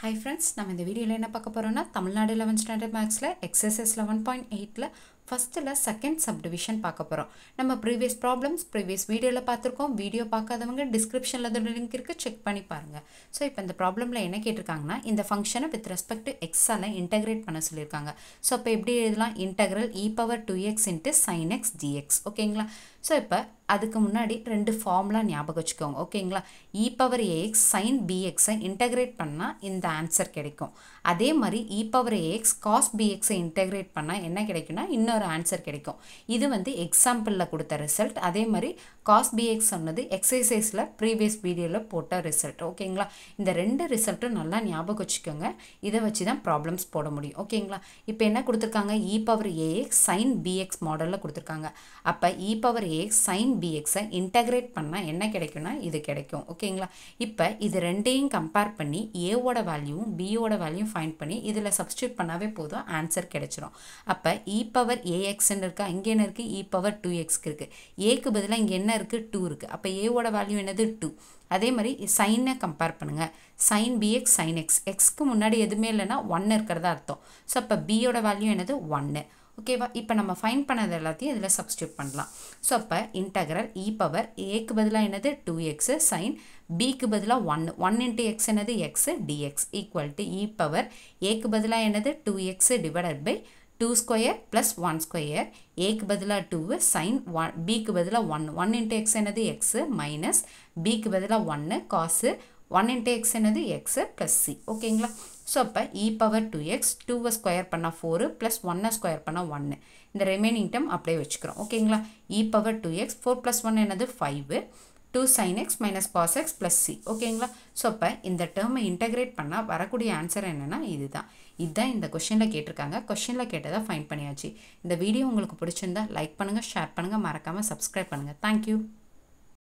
Hi friends, நம்ம இந்த வீடியோல என்ன பார்க்க போறோம்னா தமிழ்நாடு 11th ஸ்டாண்டர்ட் மேத்ஸ்ல எக்ஸசைஸ் 11.8ல ஃபர்ஸ்ட்ல செகண்ட் சப்டிவிஷன் பார்க்க போறோம். நம்ம previous problems previous வீடியோல பார்த்திருக்கோம். வீடியோ பார்க்காதவங்க descriptionல அதோட லிங்க் இருக்கு, செக் பண்ணி பாருங்க. சோ இப்போ இந்த ப்ராப்ளம்ல என்ன கேட்டிருக்காங்கன்னா இந்த ஃபங்க்ஷனை with respect to x ஆல இன்டகிரேட் பண்ண சொல்லிருக்காங்க. சோ இப்போ எப்படி எழுதலாம்? integral e power 2x into sin x dx. ஓகேங்களா? சோ இப்போ அதுக்கு முன்னாடி ரெண்டு ஃபார்முலா ஞாபகம் வச்சுக்கோங்க. ஓகேங்களா? e power ax sin bx ஐ இன்டகிரேட் பண்ணா இந்த ஆன்சர் கிடைக்கும். அதே மாதிரி e power ax cos bx ஐ இன்டகிரேட் பண்ணா என்ன கிடைக்கும்னா இன்னொரு ஆன்சர் கிடைக்கும். இது வந்து எக்ஸாம்பிள்ல கொடுத்த ரிசல்ட். அதே மாதிரி cos bx சொன்னது எக்ஸசைஸ்ல ப்ரீவியஸ் வீடியோல போட்ட ரிசல்ட். ஓகேங்களா? இந்த ரெண்டு ரிசல்ட்டும் நல்லா ஞாபகம் வச்சுக்கோங்க. இதை வச்சு தான் ப்ராப்ளம்ஸ் போட முடியும். ஓகேங்களா? இப்போ என்ன கொடுத்துருக்காங்க? e power ax sin bx மாடல்ல கொடுத்துருக்காங்க. அப்ப e power ax sin bx ஐ இன்டகிரேட் பண்ணா என்ன கிடைக்கும்னா இது கிடைக்கும். ஓகேங்களா? இப்போ இது ரெண்டையும் கம்பேர் பண்ணி a ஓட வேல்யூவும் b ஓட வேல்யூவும் ஃபைண்ட் பண்ணி இதுல சப்ஸ்டிட்யூட் பண்ணாவே போதும், ஆன்சர் கிடைச்சிரும். அப்ப e power ax ன்னு இருக்கா, இங்க என்ன இருக்கு? e power 2x இருக்கு. a க்கு பதிலா இங்க என்ன இருக்கு? 2 இருக்கு. அப்ப a ஓட வேல்யூ என்னது? 2. அதே மாதிரி sin கம்பேர் பண்ணுங்க. sin bx sin x, x க்கு முன்னாடி எதுவுமே இல்லைன்னா 1 இருக்கிறதா அர்த்தம். ஸோ அப்போ b ஓட வேல்யூ என்னது? 1. ஓகேவா? இப்போ நம்ம ஃபைண்ட் பண்ணது எல்லாத்தையும் இதில் சப்ஸ்டியூட் பண்ணலாம். ஸோ அப்போ இன்டகரல் e பவர் ஏக்கு பதிலாக என்னது? 2x sin bக்கு பதிலாக 1. 1 into x என்னது? x dx equal to e power ஏக்கு பதிலாக என்னது? 2x divided by 2 square plus 1 square. ஏக்கு பதிலாக 2 sin bக்கு பதிலாக 1. 1 into x என்னது? x மைனஸ் bக்கு பதிலாக 1 cos 1 into x என்னது? x plus c. ஓகேங்களா? ஸோ அப்போ e பவர் 2x 2 ஸ்கொயர் பண்ணால் 4 ப்ளஸ் 1 ஸ்கொயர் பண்ணால் 1. இந்த ரிமைனிங் டேர்ம் அப்படியே வச்சுக்கிறோம். ஓகேங்களா? e பவர் 2x 4 ப்ளஸ் 1 என்னது? 5. 2 sin x minus cos x plus c. ஓகேங்களா? ஸோ அப்போ இந்த டேர்மை இன்டகிரேட் பண்ணால் வரக்கூடிய ஆன்சர் என்னன்னா இதுதான். இதுதான் இந்த கொஷனில் கேட்டிருக்காங்க. கொஷனில் கேட்டதை ஃபைண்ட் பண்ணியாச்சு. இந்த வீடியோ உங்களுக்கு பிடிச்சிருந்தா லைக் பண்ணுங்கள், ஷேர் பண்ணுங்கள், மறக்காமல் சப்ஸ்கிரைப் பண்ணுங்கள். தேங்க்யூ.